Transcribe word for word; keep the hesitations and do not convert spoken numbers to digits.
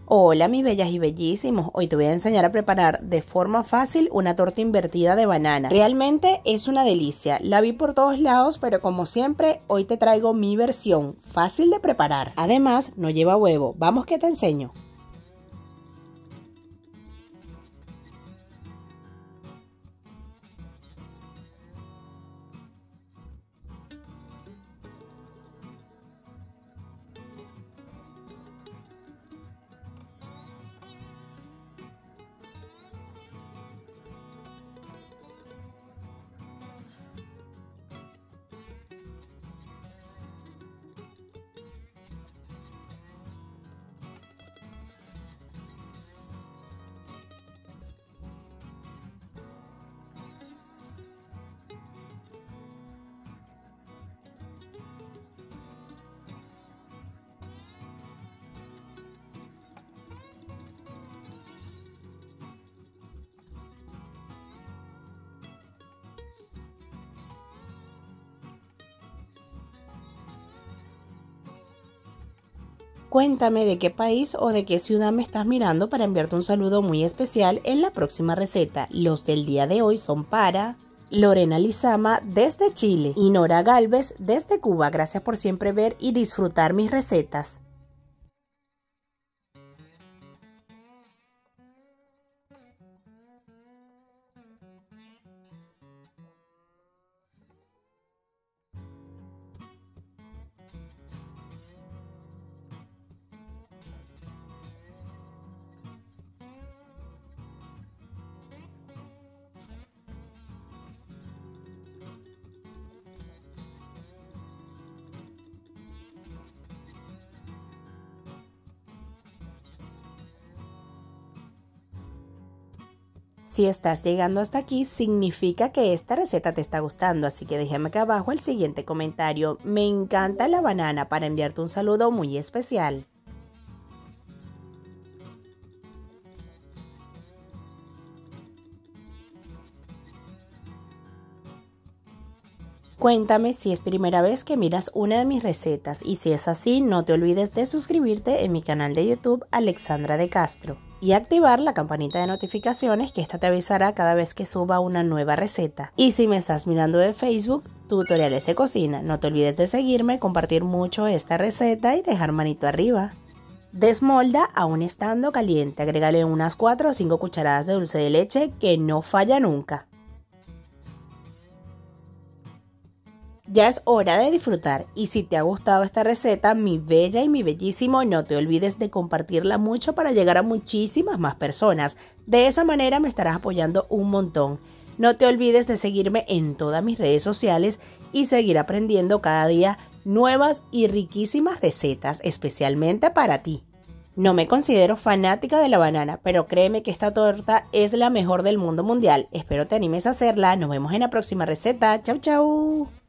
Hola mis bellas y bellísimos, hoy te voy a enseñar a preparar de forma fácil una torta invertida de banana. Realmente es una delicia, la vi por todos lados, pero como siempre hoy te traigo mi versión fácil de preparar. Además no lleva huevo, vamos que te enseño. Cuéntame de qué país o de qué ciudad me estás mirando para enviarte un saludo muy especial en la próxima receta. Los del día de hoy son para Lorena Lizama desde Chile y Nora Galvez desde Cuba. Gracias por siempre ver y disfrutar mis recetas. Si estás llegando hasta aquí, significa que esta receta te está gustando, así que déjame acá abajo el siguiente comentario. Me encanta la banana para enviarte un saludo muy especial. Cuéntame si es primera vez que miras una de mis recetas y si es así, no te olvides de suscribirte en mi canal de YouTube Alexandra de Castro y activar la campanita de notificaciones, que esta te avisará cada vez que suba una nueva receta. Y si me estás mirando de Facebook, Tutoriales de Cocina, no te olvides de seguirme, compartir mucho esta receta y dejar manito arriba. Desmolda aún estando caliente, agrégale unas cuatro o cinco cucharadas de dulce de leche que no falla nunca. Ya es hora de disfrutar, y si te ha gustado esta receta, mi bella y mi bellísimo, no te olvides de compartirla mucho para llegar a muchísimas más personas. De esa manera me estarás apoyando un montón. No te olvides de seguirme en todas mis redes sociales y seguir aprendiendo cada día nuevas y riquísimas recetas, especialmente para ti. No me considero fanática de la banana, pero créeme que esta torta es la mejor del mundo mundial. Espero te animes a hacerla. Nos vemos en la próxima receta. Chau, chau.